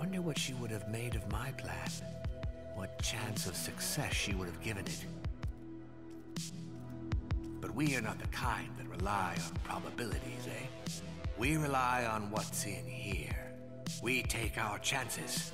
wonder what she would have made of my plan. What chance of success she would have given it. But we are not the kind that rely on probabilities, eh? We rely on what's in here. We take our chances.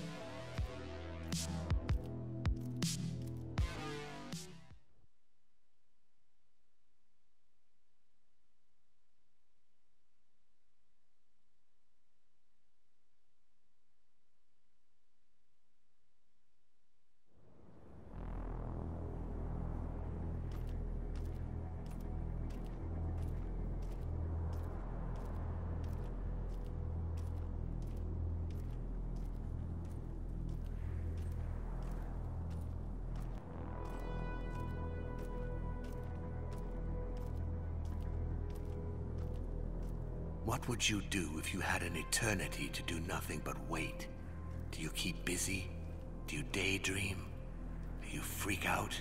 What would you do if you had an eternity to do nothing but wait? Do you keep busy? Do you daydream? Do you freak out?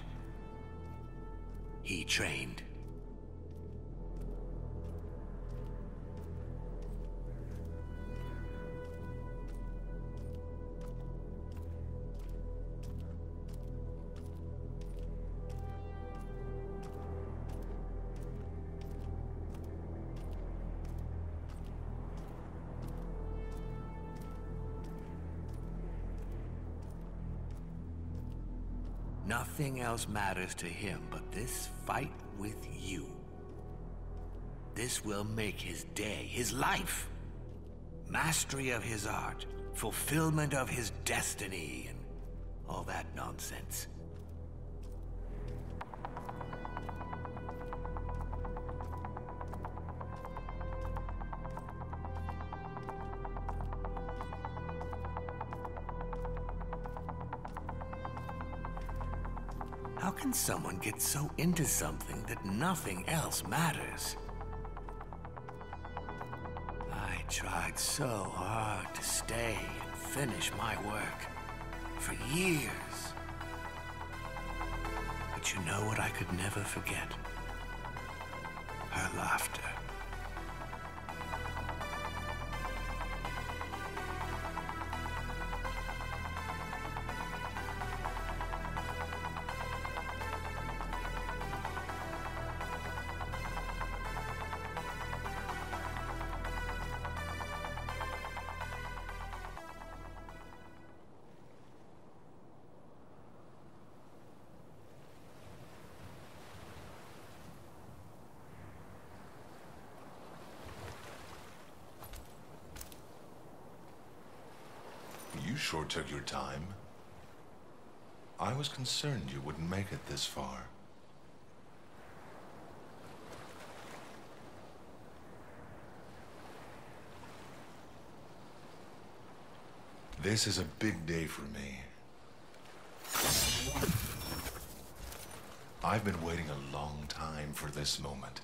He trained. Nothing else matters to him but this fight with you. This will make his day, his life. Mastery of his art, fulfillment of his destiny, and all that nonsense. How can someone get so into something that nothing else matters? I tried so hard to stay and finish my work for years. But you know what I could never forget? Her laughter. You sure took your time. I was concerned you wouldn't make it this far. This is a big day for me. I've been waiting a long time for this moment.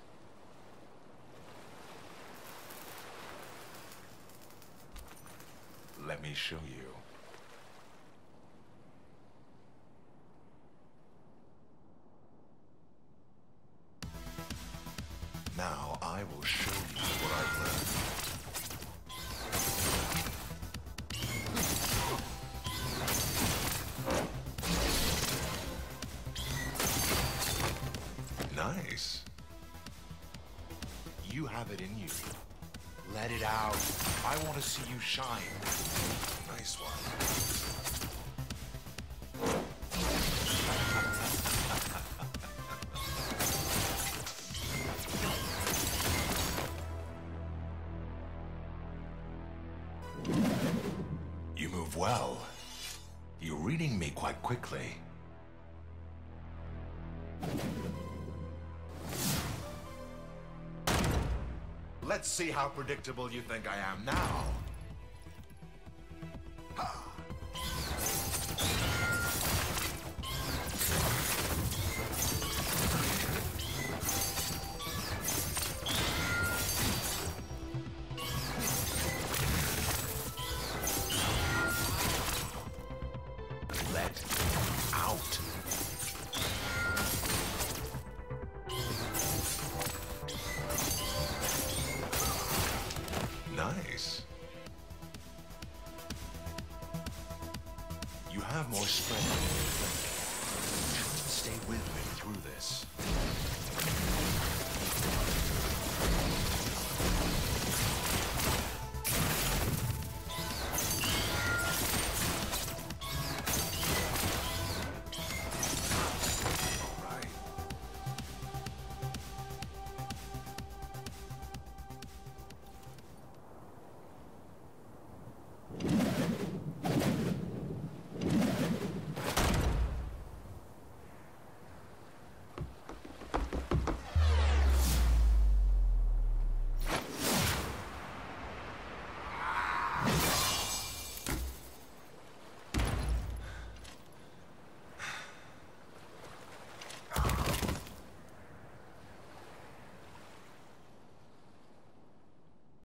Let me show you. Now I will show you what I've learned. Nice. You have it in you. Let it out. I want to see you shine. Nice one. You move well. You're reading me quite quickly. Let's see how predictable you think I am now. Let out. Nice. You have more strength than you think. Try to stay with me through this.